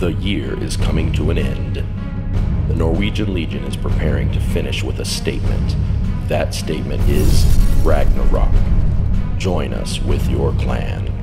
The year is coming to an end. The Norwegian Legion is preparing to finish with a statement. That statement is Ragnarok. Join us with your clan.